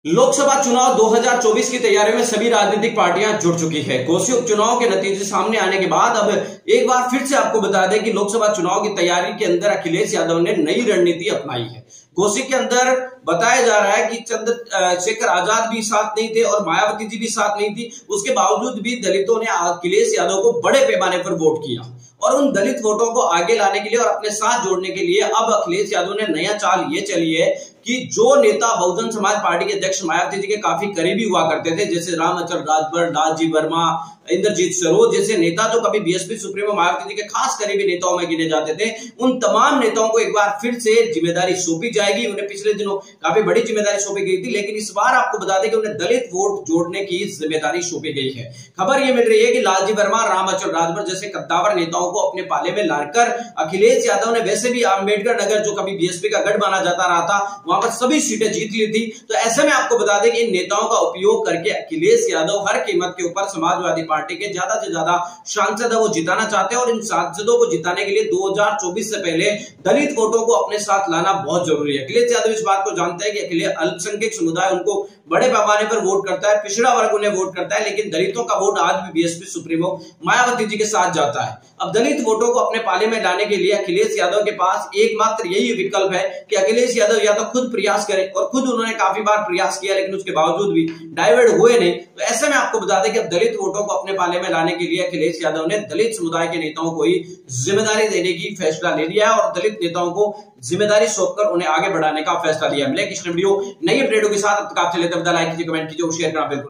लोकसभा चुनाव 2024 की तैयारी में सभी राजनीतिक पार्टियां जुट चुकी है। कोसी उपचुनाव के नतीजे सामने आने के बाद अब एक बार फिर से आपको बता दें कि लोकसभा चुनाव की तैयारी के अंदर अखिलेश यादव ने नई रणनीति अपनाई है। कोसी के अंदर बताया जा रहा है कि चंद्रशेखर आजाद भी साथ नहीं थे और मायावती जी भी साथ नहीं थी। उसके बावजूद भी दलितों ने अखिलेश यादव को बड़े पैमाने पर वोट किया और उन दलित वोटों को आगे लाने के लिए और अपने साथ जोड़ने के लिए अब अखिलेश यादव ने नया चाल ये चली है कि जो नेता बहुजन समाज पार्टी के अध्यक्ष मायावती जी के काफी करीबी हुआ करते थे, जैसे रामचंद्र राजभर, लालजी वर्मा, इंद्रजीत सरोज जैसे नेता जो कभी बीएसपी सुप्रीमो मायावती जी के खास करीबी नेताओं में गिने जाते थे, उन तमाम नेताओं को एक बार फिर से जिम्मेदारी सौंपी जाएगी। उन्हें पिछले दिनों काफी बड़ी जिम्मेदारी सौंपी गई थी, लेकिन इस बार आपको बता दें कि उन्हें दलित वोट जोड़ने की जिम्मेदारी सौंपी गई है। खबर यह मिल रही है कि लालजी वर्मा, रामचंद्र राजभर जैसे कद्दावर नेताओं को अपने पाले में लाकर अखिलेश यादव ने वैसे भी अम्बेडकर नगर जो कभी बीएसपी का गढ़ माना जाता रहा था, वहां पर सभी सीटें जीत ली थी। तो ऐसे में आपको बता दें कि इन नेताओं का उपयोग करके अखिलेश यादव हर कीमत के ऊपर समाजवादी पार्टी के ज्यादा से ज्यादा सांसद वो जिताना चाहते हैं और इन सांसदों को जिताने के लिए 2024 से पहले दलित वोटों को अपने साथ लाना बहुत जरूरी है। अखिलेश यादव इस बात को जानते हैं कि अखिलेश अल्पसंख्यक समुदाय उनको बड़े पैमाने पर वोट करता है, पिछड़ा वर्ग उन्हें वोट करता है, लेकिन दलितों का वोट आज भी बीएसपी सुप्रीमो मायावती जी के साथ जाता है। अब दलित वोटों को अपने पाले में लाने के लिए अखिलेश यादव के पास एकमात्र यही विकल्प है कि अखिलेश यादव या तो खुद प्रयास करें, और खुद उन्होंने काफी बार प्रयास किया लेकिन उसके बावजूद भी डाइवर्ट हुए नहीं। तो ऐसे में आपको बता दें कि अब दलित वोटों को अपने पाले में लाने के लिए अखिलेश यादव ने दलित समुदाय के नेताओं को ही जिम्मेदारी देने की फैसला ले लिया है और दलित नेताओं को जिम्मेदारी सौंपकर उन्हें आगे बढ़ाने का फैसला लिया। मिलेगी इस वीडियो नई अपडेटों के साथ। अब तक आपसे लेते हैं, लाइक कीजिए, कमेंट कीजिए और शेयर करना बिल्कुल